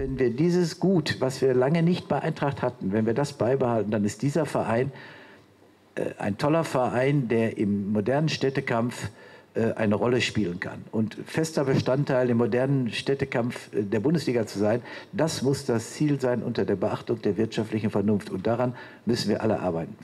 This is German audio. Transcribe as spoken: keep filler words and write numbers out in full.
wenn wir dieses Gut, was wir lange nicht bei Eintracht hatten, wenn wir das beibehalten, dann ist dieser Verein äh, ein toller Verein, der im modernen Städtekampf äh, eine Rolle spielen kann. Und fester Bestandteil im modernen Städtekampf äh, der Bundesliga zu sein, das muss das Ziel sein unter der Beachtung der wirtschaftlichen Vernunft. Und daran müssen wir alle arbeiten.